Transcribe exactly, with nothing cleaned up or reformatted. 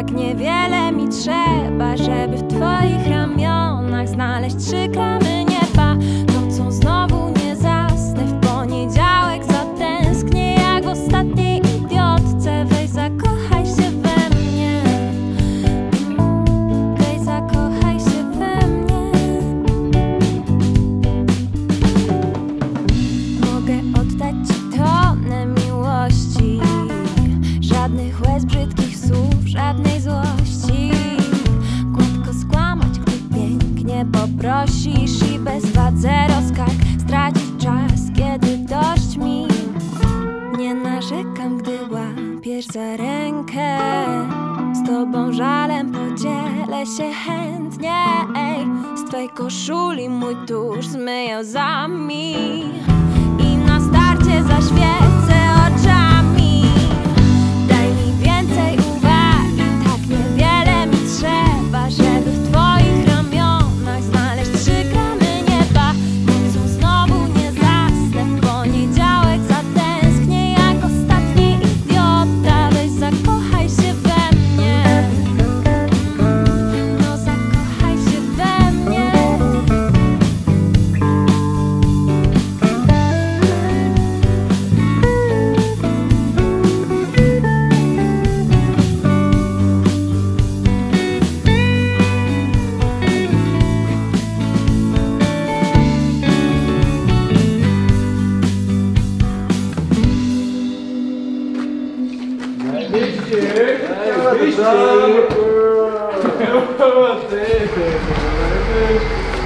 tak niewiele mi trzeba, żeby w twoich ramionach znaleźć trzy gramy nieba. Nocą znowu nie zasnę, w poniedziałek zatęsknię jak w ostatniej idiotce. Weź zakochaj się we mnie, weź zakochaj się we mnie. Mogę oddać ci tonę miłości, żadnych łez, brzydkich słów, żadnej złości. Gładko skłamać, gdy pięknie poprosisz i bez wadze rozkak stracić czas, kiedy dość mi. Nie narzekam, gdy łapiesz za rękę, z tobą żalem podzielę się chętnie. Ej, z twej koszuli mój tusz zmyję łzami i na starcie zaświecę oczami. Daj mi więcej uwagi, tak niewiele mi trzeba, żeby w twoich ramionach znaleźć trzy gramy nieba. Nocą znowu nie zasnę, w poniedziałek zatęsknię jak ostatni idiota. Weź zakochaj się we mnie, no zakochaj się we mnie. Wyścig! Wyścig!